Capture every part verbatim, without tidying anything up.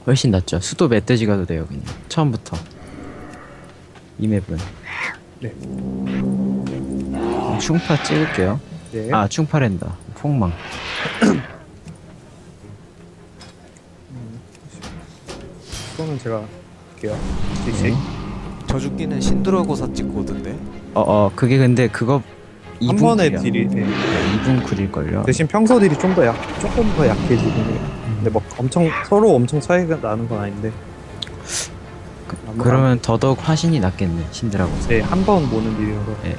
훨씬 낫죠. 수도 멧돼지 가도 돼요 그냥 처음부터. 이 맵은. 네. 충파 찍을게요. 네. 아 충파랜다. 폭망. 그거는 제가 할게요. 씩씩. 네. 저 죽기는 신드라고사 찍고 오던데. 어어 그게 근데 그거 한 번에 딜이 네. 이 분 쿨일걸요. 대신 평소 딜이 좀 더 약, 조금 더 약해지긴 해요. 근데 막 엄청 서로 엄청 차이가 나는 건 아닌데. 그, 그러면 더더욱 화신이 낫겠네 신드라고. 네, 한 번 모는 딜이어서. 예.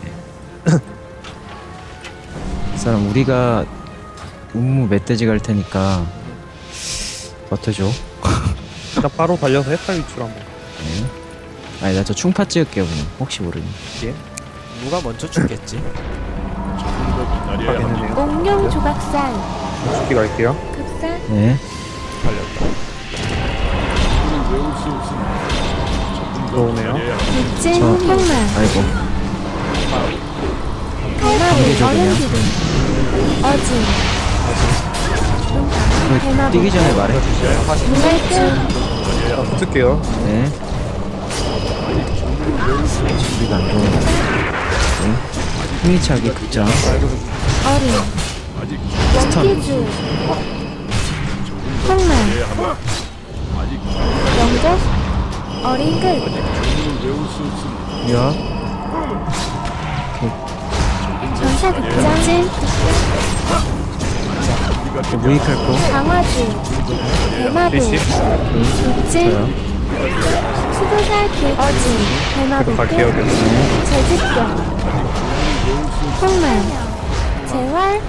이 사람 우리가 음무 멧돼지 갈 테니까 버텨줘. 일단 바로 달려서 해탈 위치로 한번. 네. 아니 나 저 충파 찍을게요 그냥 혹시 모르니. 예. 누가 먼저 죽겠지? 확인해내요. 옥룡 조각살 죽기 갈게요. 급살 네. 달렸다. 들어오네요. 육진 저- 폭망 아이고. 대마보 이게 저기냐? 어른기둥 어진 그 대마보 뛰기 전에 말해주세요. 무갈증 자, 붙을게요. 네. 우리가 안 좋은 거. 네. 흥미차게 극장. 어린 스턴. 원기주 폭망 영적 어린 끝 야. 전사 극장 진 무익할 거. 강화주 대마보 일시. 육진 저요. 수도사 길 어진 대마보 계속 끝 갈게요. 계속. 재집경 폭망 재활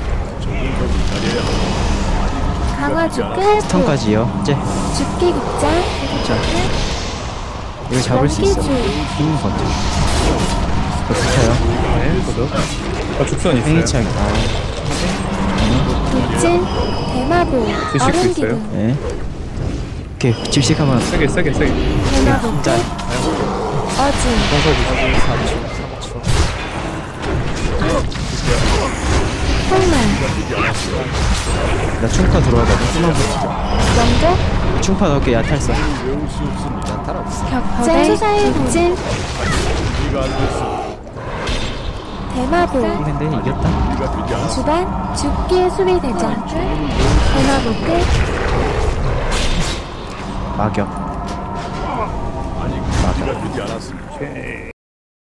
강화주 끝 스턴까지요. 이제 죽기 극장 자 이거 잡을 수 있어. 원기주 힘 버텨. 저 붙여요. 네, 저도. 아, 죽선 있어요. 흥미차게. 아, 육진 대마보 드실 수 어른기둥 네. 오케이 질식하면 세게, 세게, 세게. 대마보 끝 짤. 어진 평소 딜. 사 초, 삼 초. 폭망 나 충파 들어와가지고 좀만 버텨. 영적 충파 넣을게 야탈사. 난탈 없어. 격제 수사의 국진 대마보 근데 이겼다. 주반 죽기의 수비 대전 대마보 끝 막역. 오케이.